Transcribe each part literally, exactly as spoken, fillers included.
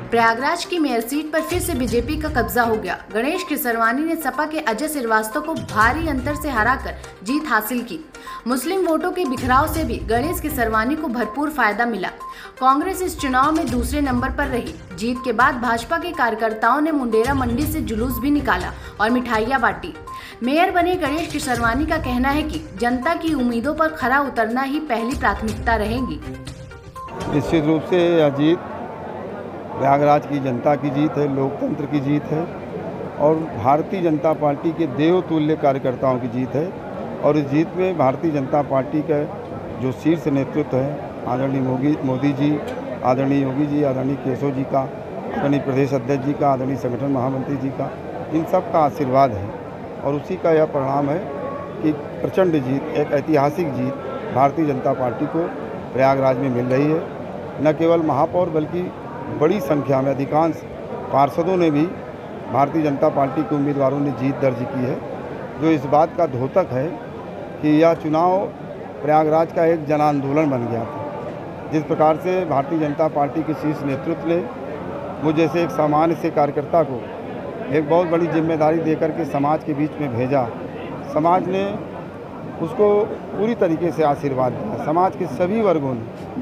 प्रयागराज की mayor seat पर फिर से बीजेपी का कब्जा हो गया। गणेश केसरवानी ने सपा के अजय श्रीवास्तव को भारी अंतर से हराकर जीत हासिल की। मुस्लिम वोटों के बिखराव से भी गणेश केसरवानी को भरपूर फायदा मिला। कांग्रेस इस चुनाव में दूसरे नंबर पर रही। जीत के बाद भाजपा के कार्यकर्ताओं ने मुंडेरा मंडी से जुलूस भी निकाला और मिठाइयां बांटी। मेयर बने गणेश केसरवानी का कहना है कि जनता की उम्मीदों पर खरा उतरना ही पहली प्राथमिकता रहेगी। निश्चित रूप से यह जीत प्रयागराज की जनता की जीत है, लोकतंत्र की जीत है और भारतीय जनता पार्टी के देवतुल्य कार्यकर्ताओं की जीत है। और इस जीत में भारतीय जनता पार्टी का जो शीर्ष नेतृत्व है, आदरणीय मोदी मोदी जी, आदरणीय योगी जी, आदरणीय केशव जी का, आदरणीय प्रदेश अध्यक्ष जी का, आदरणीय संगठन महामंत्री जी का, इन सब का आशीर्वाद है और उसी का यह परिणाम है कि प्रचंड जीत, एक ऐतिहासिक जीत भारतीय जनता पार्टी को प्रयागराज में मिल रही है। न केवल महापौर बल्कि बड़ी संख्या में अधिकांश पार्षदों ने भी भारतीय जनता पार्टी के उम्मीदवारों ने जीत दर्ज की है, जो इस बात का द्योतक है कि यह चुनाव प्रयागराज का एक जन आंदोलन बन गया था। जिस प्रकार से भारतीय जनता पार्टी के शीर्ष नेतृत्व ने मुझ जैसे एक सामान्य से कार्यकर्ता को एक बहुत बड़ी जिम्मेदारी देकर के समाज के बीच में भेजा, समाज ने उसको पूरी तरीके से आशीर्वाद दिया। समाज के सभी वर्गों ने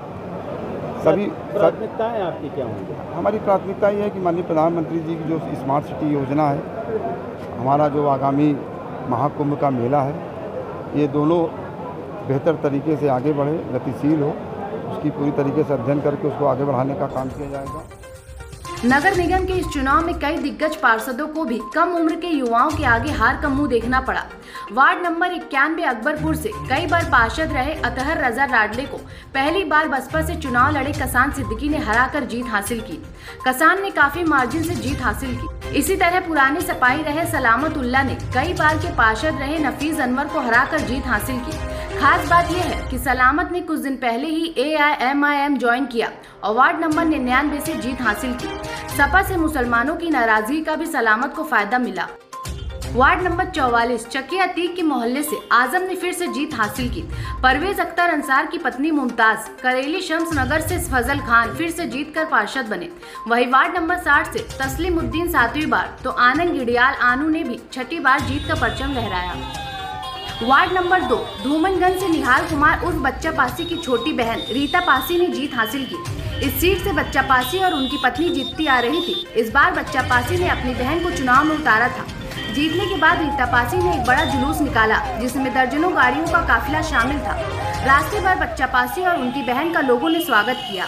सभी प्राथमिकताएं आपकी क्या होंगी? हमारी प्राथमिकता ये है कि माननीय प्रधानमंत्री जी की जो स्मार्ट सिटी योजना है, हमारा जो आगामी महाकुंभ का मेला है, ये दोनों बेहतर तरीके से आगे बढ़े, गतिशील हो, उसकी पूरी तरीके से अध्ययन करके उसको आगे बढ़ाने का काम किया जाएगा। नगर निगम के इस चुनाव में कई दिग्गज पार्षदों को भी कम उम्र के युवाओं के आगे हार का मुंह देखना पड़ा। वार्ड नंबर इक्यानवे अकबरपुर से कई बार पार्षद रहे अतहर रजा लाडले को पहली बार बसपा से चुनाव लड़े कसान सिद्दीकी ने हराकर जीत हासिल की। कसान ने काफी मार्जिन से जीत हासिल की। इसी तरह पुराने सपाही रहे सलामत उल्ला ने कई बार के पार्षद रहे नफीस अनवर को हराकर जीत हासिल की। खास बात यह है कि सलामत ने कुछ दिन पहले ही A I M I M join किया और वार्ड नंबर निन्यानवे से जीत हासिल की। सपा से मुसलमानों की नाराजगी का भी सलामत को फायदा मिला। वार्ड नंबर चौवालीस चकिया अतीक के मोहल्ले से आजम ने फिर से जीत हासिल की। परवेज अख्तर अंसार की पत्नी मुमताज करेली शम्स नगर से फजल खान फिर से जीतकर पार्षद बने। वही वार्ड नंबर साठ से तस्लीमुद्दीन सातवीं बार तो आनंद गिडियाल आनू ने भी छठी बार जीत का परचम लहराया। वार्ड नंबर दो धूमनगंज से निहाल कुमार उर्फ बच्चा पासी की छोटी बहन रीता पासी ने जीत हासिल की। इस सीट से बच्चा पासी और उनकी पत्नी जीतती आ रही थी। इस बार बच्चा पासी ने अपनी बहन को चुनाव में उतारा था। जीतने के बाद रीता पासी ने एक बड़ा जुलूस निकाला जिसमें दर्जनों गाड़ियों का काफिला शामिल था। रास्ते भर बच्चा पासी और उनकी बहन का लोगों ने स्वागत किया।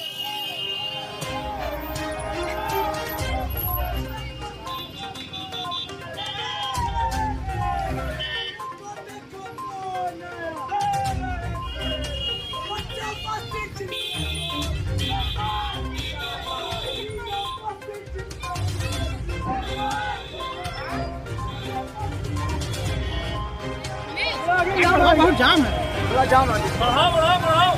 जाम है, थोड़ा जाम है। बढ़ाओ बढ़ाओ बढ़ाओ।